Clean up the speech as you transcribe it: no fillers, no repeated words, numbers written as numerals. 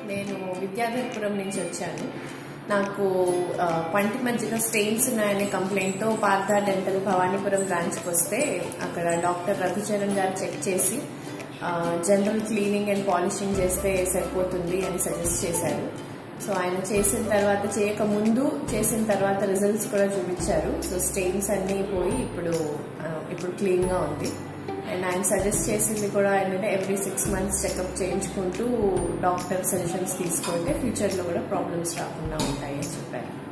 నేను విద్యాధర్పురం నుంచి వచ్చాను. నాకు పంటి మధ్యలో స్టెయిన్స్ ఉన్నాయనే కంప్లైంట్తో పార్థ డెంటల్ భవానీపురం బ్రాంచ్కి వస్తే అక్కడ డాక్టర్ రఘుచరణ్ గారు చెక్ చేసి జనరల్ క్లీనింగ్ అండ్ పాలిషింగ్ చేస్తే సరిపోతుంది అని సజెస్ట్ చేశారు. సో ఆయన చేసిన తర్వాత చేయకముందు చేసిన తర్వాత రిజల్ట్స్ కూడా చూపించారు. సో స్టెయిన్స్ అన్నీ పోయి ఇప్పుడు క్లీన్గా ఉంది. అండ్ ఆయన సజెస్ట్ చేసింది కూడా ఏంటంటే ఎవ్రీ 6 months చెకప్ చేయించుకుంటూ డాక్టర్ సజెషన్స్ తీసుకుంటే ఫ్యూచర్లో కూడా ప్రాబ్లమ్స్ రాకుండా ఉంటాయి అని చెప్పారు.